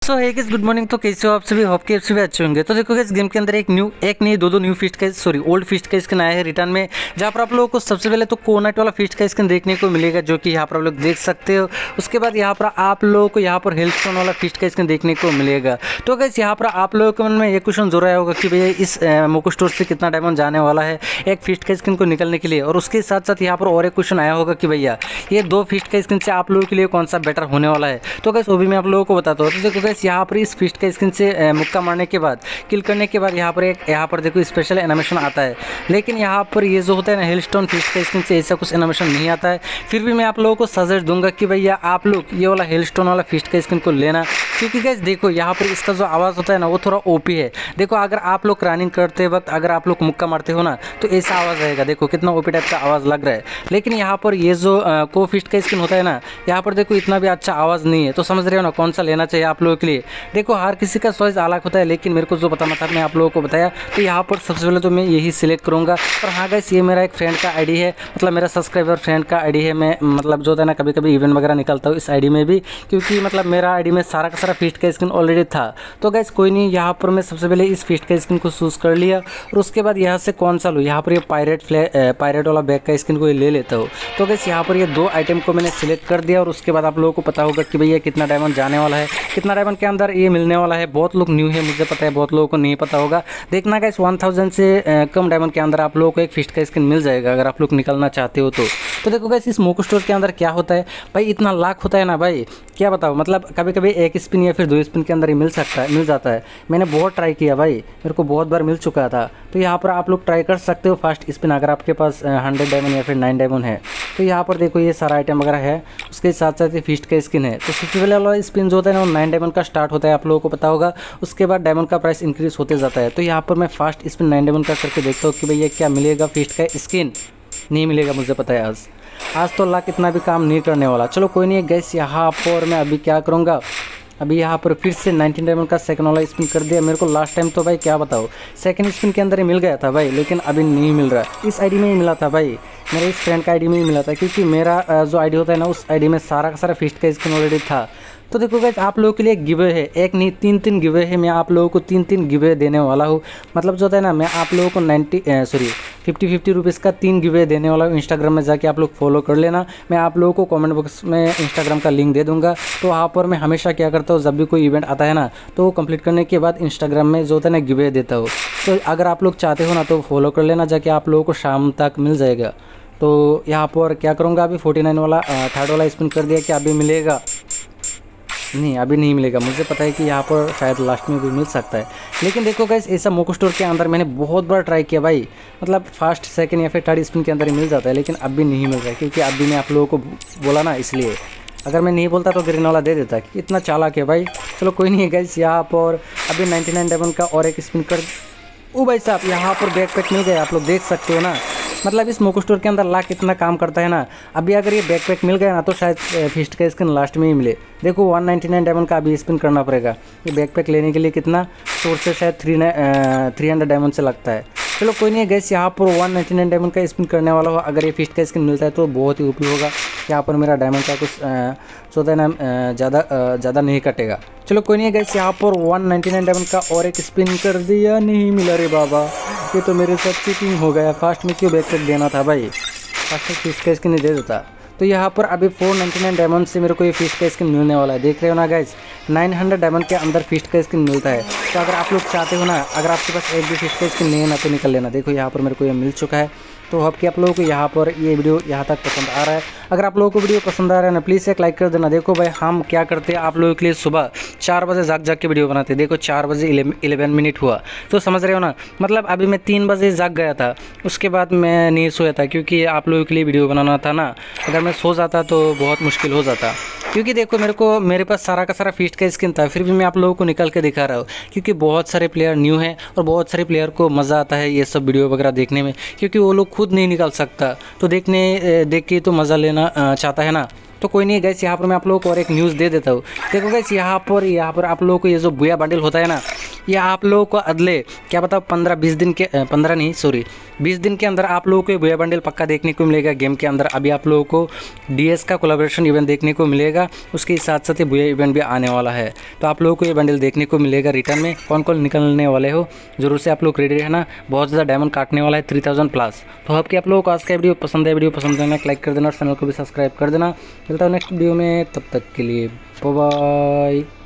सो hey guys good morning. तो कैसे हो आप सभी? होप के आप सभी अच्छे होंगे। तो देखो गाइस गेम के अंदर एक नहीं दो न्यू फिस्ट का ओल्ड फिस्ट का स्किन आया है रिटर्न में, जहाँ पर आप लोगों को सबसे पहले तो कोनाइट वाला फिस्ट का स्किन देखने को मिलेगा, जो कि यहाँ पर आप लोग देख सकते हो। उसके बाद यहाँ पर आप लोगों को यहाँ पर हेलस्टोन वाला फिस्ट का स्किन देखने को मिलेगा। तो गाइस यहाँ पर आप लोगों के मन में ये क्वेश्चन जरूर आया होगा कि भैया इस मोको स्टोर से कितना डायमंड जाने वाला है एक फिस्ट का स्किन को निकलने के लिए। और उसके साथ साथ यहाँ पर और एक क्वेश्चन आया होगा कि भैया ये दो फिस्ट का स्किन से आप लोगों के लिए कौन सा बेटर होने वाला है। तो गाइस वो भी मैं आप लोगों को बताता हूँ। तो देखो गाइस यहाँ पर इस फिस्ट का स्किन से मुक्का मारने के बाद किल करने के बाद यहाँ पर देखो स्पेशल एनिमेशन आता है, लेकिन यहाँ पर ये जो होता है ना हेलस्टोन फिस्ट का स्किन से ऐसा कुछ एनिमेशन नहीं आता है। फिर भी मैं आप लोगों को सजेस्ट दूंगा कि भैया आप लोग ये वाला हेलस्टोन वाला फिस्ट का स्किन को लेना, क्योंकि गाइस देखो यहाँ पर इसका जो आवाज़ होता है ना वो थोड़ा ओपी है। देखो अगर आप लोग रनिंग करते वक्त अगर आप लोग मुक्का मारते हो ना तो ऐसा आवाज़ आएगा, देखो कितना ओपी टाइप का आवाज़ लग रहा है। लेकिन यहाँ पर ये जो को फिस्ट का स्किन होता है ना यहाँ पर देखो इतना भी अच्छा आवाज़ नहीं है। तो समझ रहे हो ना कौन सा लेना चाहिए आप लोगों के लिए। देखो हर किसी का चॉइस अलग होता है, लेकिन मेरे को जो बताना था मैं आप लोगों को बताया। तो यहाँ पर सबसे पहले तो मैं यही सिलेक्ट करूँगा। और हाँ गाइस ये मेरा एक फ्रेंड का आईडी है, मतलब मेरा सब्सक्राइबर फ्रेंड का आईडी है। मैं मतलब जो होता है ना कभी कभी इवेंट वगैरह निकलता हूँ इस आईडी में भी, क्योंकि मतलब मेरा आईडी में सारा का सारा फिस्ट का स्किन ऑलरेडी था। तो गाइस कोई नहीं, यहाँ पर मैं सबसे पहले इस फिस्ट का स्किन को चूज़ कर लिया और उसके बाद यहाँ से कौन सा लूँ, यहाँ पर ये पायरेट वाला बैग का स्किन को ले लेता हूँ। तो गाइस यहाँ पर ये दो आइटम को मैंने सिलेक्ट कर दिया और उसके बाद आप लोगों को पता होगा कि भैया कितना डायमंड जाने वाला है, कितना डायमंड के अंदर ये मिलने वाला है। बहुत लोग न्यू है, मुझे पता है, बहुत लोगों को नहीं पता होगा। देखना गाइस 1000 से कम डायमंड के अंदर आप लोगों को एक फिस्ट का स्किन मिल जाएगा अगर आप लोग निकलना चाहते हो तो देखो गाइस इस मोको स्टोर के अंदर क्या होता है भाई, इतना लाख होता है ना भाई, क्या बताओ। मतलब कभी कभी एक स्पिन या फिर दो स्पिन के अंदर ही मिल जाता है। मैंने बहुत ट्राई किया भाई, मेरे को बहुत बार मिल चुका था। तो यहाँ पर आप लोग ट्राई कर सकते हो फर्स्ट स्पिन अगर आपके पास 100 डायमंड या फिर 9 डायमंड है। तो यहाँ पर देखो ये सारा आइटम वगैरह है, उसके साथ साथ ये फिस्ट का स्किन है। तो सबसे पहले वाला स्पिन जो होता है ना वो 9 डायमंड का स्टार्ट होता है, आप लोगों को पता होगा। उसके बाद डायमंड का प्राइस इंक्रीज होते जाता है। तो यहाँ पर मैं फर्स्ट स्पिन 9 डायमंड का करके देखता हूँ कि भैया क्या मिलेगा। फिस्ट का स्किन नहीं मिलेगा, मुझे पता है। आज तो लाख इतना भी काम नहीं करने वाला। चलो कोई नहीं गैस, यहाँ पर मैं अभी क्या करूँगा, अभी यहाँ पर फिर से 19 डायमंड का सेकंड वाला स्पिन कर दिया। मेरे को लास्ट टाइम तो भाई क्या बताओ सेकंड स्पिन के अंदर ही मिल गया था भाई, लेकिन अभी नहीं मिल रहा। इस आईडी में ही मिला था भाई, मेरे इस फ्रेंड का आईडी में ही मिला था, क्योंकि मेरा जो आईडी होता है ना उस आईडी में सारा का सारा फिस्ट का स्किन ऑलरेडी था। तो देखो गाइस आप लोगों के लिए गिवे है, एक नहीं 3 गिवे है। मैं आप लोगों को 3 गिवे देने वाला हूँ। मतलब जो होता है ना मैं आप लोगों को 50 रुपीज़ का 3 गिवे देने वाला हूँ। इंस्टाग्राम में जाके आप लोग फॉलो कर लेना। मैं आप लोगों को कमेंट बॉक्स में इंस्टाग्राम का लिंक दे दूँगा। तो वहाँ पर मैं हमेशा क्या करता हूँ, जब भी कोई इवेंट आता है ना तो वो कंप्लीट करने के बाद इंस्टाग्राम में जो होता है ना गिवे देता हूँ। तो अगर आप लोग चाहते हो ना तो फॉलो कर लेना जाके, आप लोगों को शाम तक मिल जाएगा। तो यहाँ पर क्या करूँगा, अभी 49 वाला थर्ड वाला स्पिन कर दिया, क्या अभी मिलेगा? नहीं अभी नहीं मिलेगा। मुझे पता है कि यहाँ पर शायद लास्ट में भी मिल सकता है, लेकिन देखो गाइस ऐसा मोको स्टोर के अंदर मैंने बहुत बार ट्राई किया भाई। मतलब फर्स्ट सेकंड या फिर थर्ड स्पिन के अंदर ही मिल जाता है, लेकिन अभी नहीं मिल रहा है, क्योंकि अभी मैं आप लोगों को बोला ना, इसलिए। अगर मैं नहीं बोलता तो ग्रीन वाला दे देता, कि इतना चालाक है भाई। चलो कोई नहीं है गाइस, यहाँ पर अभी 99 डायमंड का और एक स्पिन कर। ओ भाई साहब यहाँ पर बैकपैक मिल गया, आप लोग देख सकते हो ना। मतलब इस मोको स्टोर के अंदर लाख कितना काम करता है ना। अभी अगर ये बैकपैक मिल गया ना तो शायद फिस्ट का स्किन लास्ट में ही मिले। देखो 199 डायमंड का अभी स्पिन करना पड़ेगा। ये बैकपैक लेने के लिए कितना सोर्स से शायद 300 डायमंड से लगता है। चलो कोई नहीं है गैस, यहाँ पर 199 डायमंड का स्पिन करने वाला हो। अगर ये फिस्ट का स्किन मिलता है तो बहुत ही उपयोग होगा। यहाँ पर मेरा डायमंड का कुछ होता है ना ज़्यादा नहीं कटेगा। चलो कोई नहीं है गैस, यहाँ पर 199 डायमंड का और एक स्पिन कर दिया, नहीं मिला रे बाबा। ये तो मेरे साथ चीटिंग हो गया। फास्ट में क्यों बैकपैक देना था भाई, फास्ट में फिस्ट का स्किन नहीं दे देता। तो यहाँ पर अभी 499 डायमंड से मेरे को ये फिस्ट का स्किन मिलने वाला है। देख रहे हो ना गाइस 900 डायमंड के अंदर फिस्ट का स्किन मिलता है। तो अगर आप लोग चाहते हो ना, अगर आपके पास एक भी फिस्ट का स्किन नहीं है ना तो निकल लेना। देखो यहाँ पर मेरे को ये मिल चुका है। तो होप कि आप लोगों को यहाँ पर ये वीडियो यहाँ तक पसंद आ रहा है। अगर आप लोगों को वीडियो पसंद आ रहा है ना प्लीज़ एक लाइक कर देना। देखो भाई हम क्या करते हैं आप लोगों के लिए, सुबह 4 बजे जाग के वीडियो बनाते हैं। देखो 4 बजे 11 मिनट हुआ, तो समझ रहे हो ना। मतलब अभी मैं 3 बजे जाग गया था, उसके बाद मैं नहीं सोया था, क्योंकि आप लोगों के लिए वीडियो बनाना था ना। अगर मैं सो जाता तो बहुत मुश्किल हो जाता, क्योंकि देखो मेरे पास सारा का सारा फिस्ट का स्किन था। फिर भी मैं आप लोगों को निकल के दिखा रहा हूँ, क्योंकि बहुत सारे प्लेयर न्यू हैं और बहुत सारे प्लेयर को मज़ा आता है ये सब वीडियो वगैरह देखने में, क्योंकि वो लोग खुद नहीं निकल सकता। तो देख के तो मज़ा लेना चाहता है ना। तो कोई नहीं गैस, यहाँ पर मैं आप लोगों को और एक न्यूज़ दे देता हूँ। देखो गैस यहाँ पर आप लोगों को ये जो बुया बंडल होता है ना, या आप लोगों को अगले क्या बताओ 15-20 दिन के 15 नहीं सॉरी 20 दिन के अंदर आप लोगों को ये बुया बंडल पक्का देखने को मिलेगा गेम के अंदर। अभी आप लोगों को डीएस का कोलैबोरेशन इवेंट देखने को मिलेगा, उसके साथ साथ ये बुया इवेंट भी आने वाला है। तो आप लोगों को ये बंडल देखने को मिलेगा रिटर्न में। कौन कौन निकलने वाले हो जरूर से आप लोग रेडी रहना, बहुत ज़्यादा डायमंड काटने वाला है 3000 प्लस। तो आपके आप लोगों को आज का वीडियो पसंद है, वीडियो पसंद करना लाइक कर देना और चैनल को भी सब्सक्राइब कर देना। मिलता हूँ नेक्स्ट वीडियो में, तब तक के लिए बाय बाय।